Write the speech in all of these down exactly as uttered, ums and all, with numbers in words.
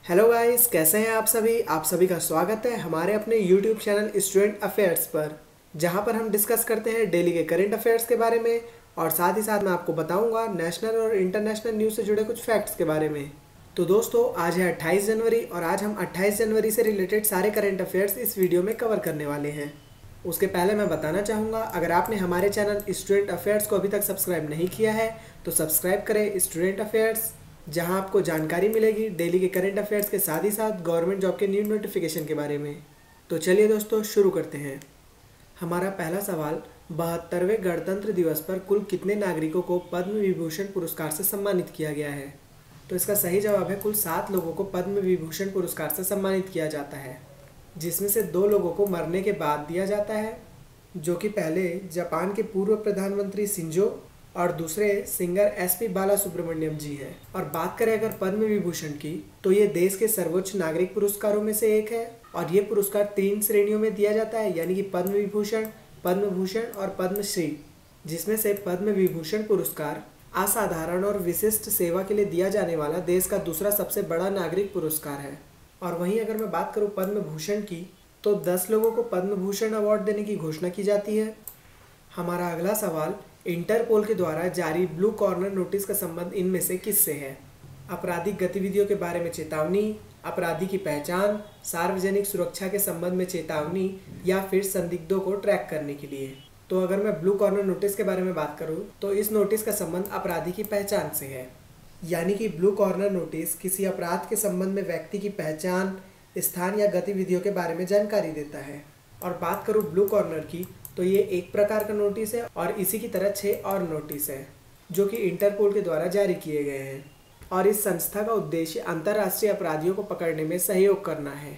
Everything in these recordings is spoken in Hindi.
हेलो गाइस, कैसे हैं आप सभी। आप सभी का स्वागत है हमारे अपने यूट्यूब चैनल स्टूडेंट अफेयर्स पर, जहां पर हम डिस्कस करते हैं डेली के करंट अफेयर्स के बारे में और साथ ही साथ मैं आपको बताऊंगा नेशनल और इंटरनेशनल न्यूज़ से जुड़े कुछ फैक्ट्स के बारे में। तो दोस्तों, आज है अट्ठाईस जनवरी और आज हम अट्ठाईस जनवरी से रिलेटेड सारे करंट अफेयर्स इस वीडियो में कवर करने वाले हैं। उसके पहले मैं बताना चाहूँगा, अगर आपने हमारे चैनल स्टूडेंट अफेयर्स को अभी तक सब्सक्राइब नहीं किया है तो सब्सक्राइब करें स्टूडेंट अफेयर्स, जहां आपको जानकारी मिलेगी डेली के करंट अफेयर्स के साथ ही साथ गवर्नमेंट जॉब के न्यू नोटिफिकेशन के बारे में। तो चलिए दोस्तों, शुरू करते हैं। हमारा पहला सवाल, बहत्तरवें गणतंत्र दिवस पर कुल कितने नागरिकों को पद्म विभूषण पुरस्कार से सम्मानित किया गया है। तो इसका सही जवाब है कुल सात लोगों को पद्म विभूषण पुरस्कार से सम्मानित किया जाता है, जिसमें से दो लोगों को मरने के बाद दिया जाता है, जो कि पहले जापान के पूर्व प्रधानमंत्री शिंजो और दूसरे singer S P Balasubrahmanyam ji हैं। और बात करें अगर पद्म विभूषण की, तो ये देश के सर्वोच्च नागरिक पुरस्कारों में से एक है और ये पुरस्कार तीन श्रेणियों में दिया जाता है, यानी कि पद्म विभूषण, पद्म भूषण और पद्मश्री, जिसमें से पद्म विभूषण पुरस्कार असाधारण और विशिष्ट सेवा के लिए दिया जाने वाला देश का दूसरा सबसे बड़ा नागरिक पुरस्कार है। और वहीं अगर मैं बात करूं पद्म भूषण की, तो दस लोगों को पद्म भूषण अवार्ड देने की घोषणा की जाती है। हमारा अगला सवाल, इंटरपोल के द्वारा जारी ब्लू कॉर्नर नोटिस का संबंध इनमें से किससे है। आपराधिक गतिविधियों के बारे में चेतावनी, अपराधी की पहचान, सार्वजनिक सुरक्षा के संबंध में चेतावनी या फिर संदिग्धों को ट्रैक करने के लिए। तो अगर मैं ब्लू कॉर्नर नोटिस के बारे में बात करूं तो इस नोटिस का संबंध अपराधी की पहचान से है, यानी कि ब्लू कॉर्नर नोटिस किसी अपराध के संबंध में व्यक्ति की पहचान, स्थान या गतिविधियों के बारे में जानकारी देता है। और बात करूं ब्लू कॉर्नर की, तो ये एक प्रकार का नोटिस है और इसी की तरह छह और नोटिस है जो कि इंटरपोल के द्वारा जारी किए गए हैं। और इस संस्था का उद्देश्य अंतर्राष्ट्रीय अपराधियों को पकड़ने में सहयोग करना है।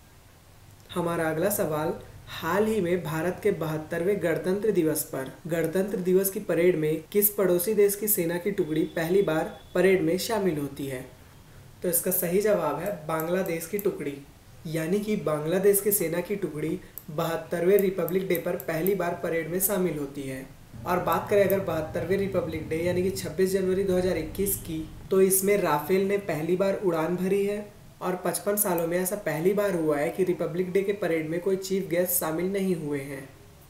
हमारा अगला सवाल, हाल ही में भारत के बहत्तरवें गणतंत्र दिवस पर गणतंत्र दिवस की परेड में किस पड़ोसी देश की सेना की टुकड़ी पहली बार परेड में शामिल होती है। तो इसका सही जवाब है बांग्लादेश की टुकड़ी, यानी कि बांग्लादेश की सेना की टुकड़ी बहत्तरवें रिपब्लिक डे पर पहली बार परेड में शामिल होती है। और बात करें अगर बहत्तरवें रिपब्लिक डे यानी कि छब्बीस जनवरी दो हज़ार इक्कीस की, तो इसमें राफेल ने पहली बार उड़ान भरी है और पचपन सालों में ऐसा पहली बार हुआ है कि रिपब्लिक डे के परेड में कोई चीफ गेस्ट शामिल नहीं हुए हैं।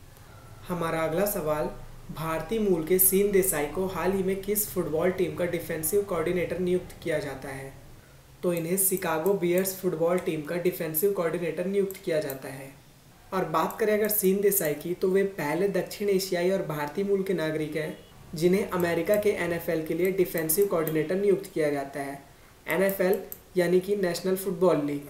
हमारा अगला सवाल, भारतीय मूल के सीन देसाई को हाल ही में किस फुटबॉल टीम का डिफेंसिव कोऑर्डिनेटर नियुक्त किया जाता है। तो इन्हें शिकागो बियर्स फुटबॉल टीम का डिफेंसिव कोऑर्डिनेटर नियुक्त किया जाता है। और बात करें अगर सीन देसाई की, तो वे पहले दक्षिण एशियाई और भारतीय मूल के नागरिक हैं जिन्हें अमेरिका के एन एफ एल के लिए डिफेंसिव कोऑर्डिनेटर नियुक्त किया जाता है। एन एफ एल यानी कि नेशनल फुटबॉल लीग।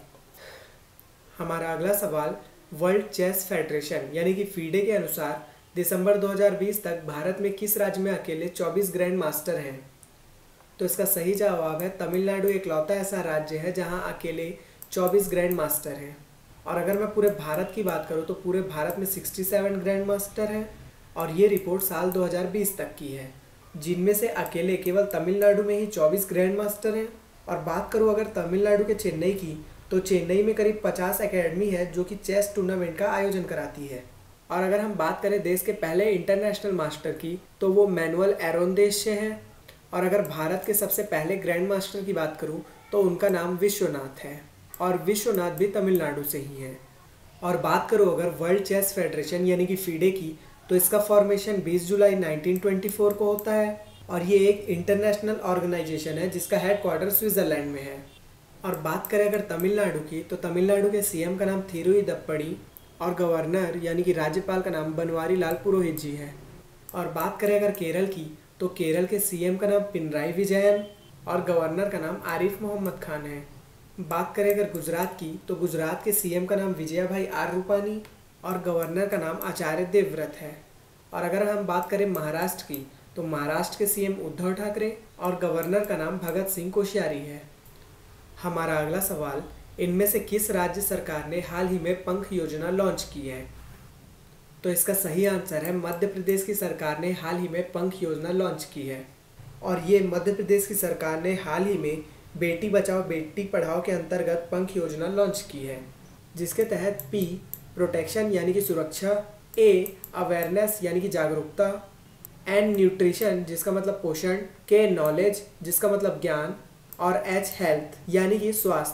हमारा अगला सवाल, वर्ल्ड चेस फेडरेशन यानी कि फीडे के अनुसार दिसंबर दो हज़ार बीस तक भारत में किस राज्य में अकेले चौबीस ग्रैंड मास्टर हैं। तो इसका सही जवाब है तमिलनाडु इकलौता ऐसा राज्य है जहां अकेले चौबीस ग्रैंड मास्टर हैं। और अगर मैं पूरे भारत की बात करूं तो पूरे भारत में सड़सठ ग्रैंड मास्टर हैं और ये रिपोर्ट साल दो हज़ार बीस तक की है, जिनमें से अकेले केवल तमिलनाडु में ही चौबीस ग्रैंड मास्टर हैं। और बात करूं अगर तमिलनाडु के चेन्नई की, तो चेन्नई में करीब पचास एकेडमी है जो कि चेस टूर्नामेंट का आयोजन कराती है। और अगर हम बात करें देश के पहले इंटरनेशनल मास्टर की, तो वो मैनुअल एरोन देश से हैं। और अगर भारत के सबसे पहले ग्रैंड मास्टर की बात करूं तो उनका नाम विश्वनाथ है और विश्वनाथ भी तमिलनाडु से ही है। और बात करूं अगर वर्ल्ड चेस फेडरेशन यानी कि फीडे की, तो इसका फॉर्मेशन बीस जुलाई उन्नीस सौ चौबीस को होता है और ये एक इंटरनेशनल ऑर्गेनाइजेशन है जिसका हेडक्वार्टर स्विट्जरलैंड में है। और बात करें अगर तमिलनाडु की, तो तमिलनाडु के सी एम का नाम थिरुविदप्पड़ी और गवर्नर यानी कि राज्यपाल का नाम बनवारी लाल पुरोहित जी है। और बात करें अगर केरल की, तो केरल के सी एम का नाम पिनराई विजयन और गवर्नर का नाम आरिफ मोहम्मद खान है। बात करें अगर गुजरात की, तो गुजरात के सी एम का नाम विजया भाई आर रूपानी और गवर्नर का नाम आचार्य देवव्रत है। और अगर हम बात करें महाराष्ट्र की, तो महाराष्ट्र के सी एम उद्धव ठाकरे और गवर्नर का नाम भगत सिंह कोश्यारी है। हमारा अगला सवाल, इनमें से किस राज्य सरकार ने हाल ही में पंख योजना लॉन्च की है। तो इसका सही आंसर है मध्य प्रदेश की सरकार ने हाल ही में पंख योजना लॉन्च की है। और ये मध्य प्रदेश की सरकार ने हाल ही में बेटी बचाओ बेटी पढ़ाओ के अंतर्गत पंख योजना लॉन्च की है, जिसके तहत पी प्रोटेक्शन यानी कि सुरक्षा, ए अवेयरनेस यानी कि जागरूकता, एन न्यूट्रिशन जिसका मतलब पोषण, के नॉलेज जिसका मतलब ज्ञान और एच हेल्थ यानी कि स्वास्थ्य,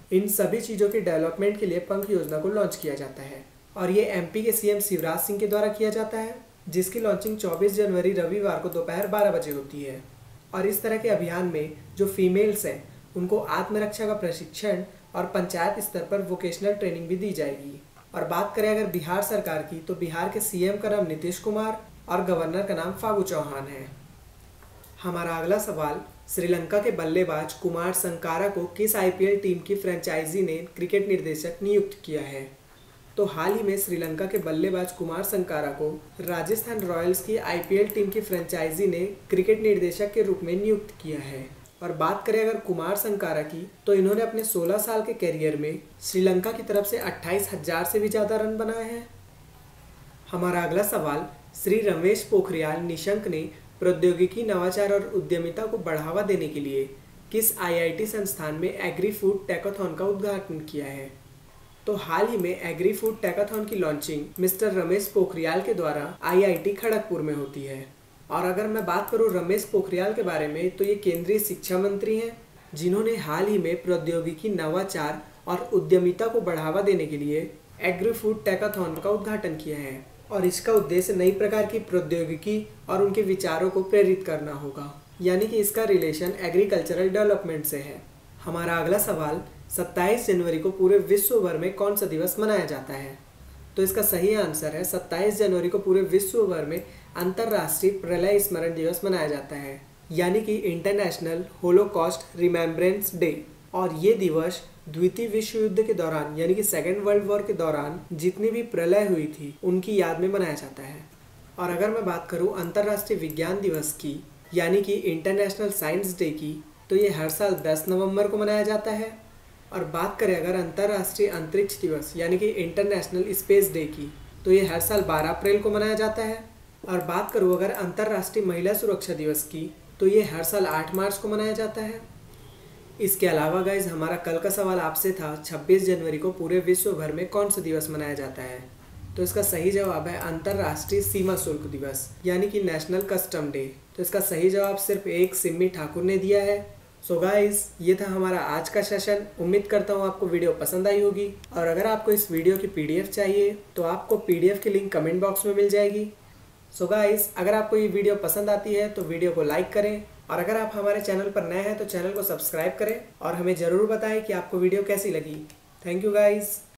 इन सभी चीज़ों की डेवलपमेंट के लिए पंख योजना को लॉन्च किया जाता है और ये एमपी के सीएम शिवराज सिंह के द्वारा किया जाता है, जिसकी लॉन्चिंग चौबीस जनवरी रविवार को दोपहर बारह बजे होती है। और इस तरह के अभियान में जो फीमेल्स हैं उनको आत्मरक्षा का प्रशिक्षण और पंचायत स्तर पर वोकेशनल ट्रेनिंग भी दी जाएगी। और बात करें अगर बिहार सरकार की, तो बिहार के सीएम का नाम नीतीश कुमार और गवर्नर का नाम फागू चौहान है। हमारा अगला सवाल, श्रीलंका के बल्लेबाज कुमार संकारा को किस आईपीएल टीम की फ्रेंचाइजी ने क्रिकेट निर्देशक नियुक्त किया है? तो हाल ही में श्रीलंका के बल्लेबाज कुमार संकारा को राजस्थान रॉयल्स की आईपीएल टीम की फ्रेंचाइजी ने क्रिकेट निर्देशक के रूप में नियुक्त किया है। और बात करें अगर कुमार संकारा की, तो इन्होंने अपने सोलह साल के करियर में श्रीलंका की तरफ से अट्ठाईस हजार से भी ज़्यादा रन बनाए हैं। हमारा अगला सवाल, श्री रमेश पोखरियाल निशंक ने प्रौद्योगिकी, नवाचार और उद्यमिता को बढ़ावा देने के लिए किस आईआईटी संस्थान में एग्री फूड टैकाथॉन का उद्घाटन किया है? तो हाल ही में एग्री फूड टैकाथॉन की लॉन्चिंग मिस्टर रमेश पोखरियाल के द्वारा आईआईटी खड़गपुर में होती है। और अगर मैं बात करूं रमेश पोखरियाल के बारे में, तो ये केंद्रीय शिक्षा मंत्री हैं, जिन्होंने हाल ही में प्रौद्योगिकी, नवाचार और उद्यमिता को बढ़ावा देने के लिए एग्री फूड टैकाथॉन का उद्घाटन किया है। और इसका उद्देश्य नई प्रकार की प्रौद्योगिकी और उनके विचारों को प्रेरित करना होगा, यानी कि इसका रिलेशन एग्रीकल्चरल डेवलपमेंट से है। हमारा अगला सवाल, सत्ताईस जनवरी को पूरे विश्व भर में कौन सा दिवस मनाया जाता है? तो इसका सही आंसर है, सत्ताईस जनवरी को पूरे विश्व भर में अंतर्राष्ट्रीय प्रलय स्मरण दिवस मनाया जाता है, यानी कि इंटरनेशनल होलोकॉस्ट रिमेम्बरेंस डे। और ये दिवस द्वितीय विश्व युद्ध के दौरान, यानी कि सेकेंड वर्ल्ड वॉर के दौरान जितनी भी प्रलय हुई थी उनकी याद में मनाया जाता है। और अगर मैं बात करूं अंतर्राष्ट्रीय विज्ञान दिवस की, यानी कि इंटरनेशनल साइंस डे की, तो ये हर साल दस नवंबर को मनाया जाता है। और बात करें अगर अंतर्राष्ट्रीय अंतरिक्ष दिवस, यानी कि इंटरनेशनल स्पेस डे की, तो ये हर साल बारह अप्रैल को मनाया जाता है। और बात करूँ अगर अंतर्राष्ट्रीय महिला सुरक्षा दिवस की, तो ये हर साल आठ मार्च को मनाया जाता है। इसके अलावा गाइज, हमारा कल का सवाल आपसे था, छब्बीस जनवरी को पूरे विश्व भर में कौन सा दिवस मनाया जाता है? तो इसका सही जवाब है अंतर्राष्ट्रीय सीमा शुल्क दिवस, यानी कि नेशनल कस्टम डे। तो इसका सही जवाब सिर्फ एक सिम्मी ठाकुर ने दिया है। सो गाइज, ये था हमारा आज का सेशन। उम्मीद करता हूँ आपको वीडियो पसंद आई होगी। और अगर आपको इस वीडियो की पीडीएफ चाहिए, तो आपको पीडीएफ की लिंक कमेंट बॉक्स में मिल जाएगी। सो गाइज, अगर आपको ये वीडियो पसंद आती है तो वीडियो को लाइक करें, और अगर आप हमारे चैनल पर नए हैं तो चैनल को सब्सक्राइब करें और हमें ज़रूर बताएं कि आपको वीडियो कैसी लगी। Thank you guys.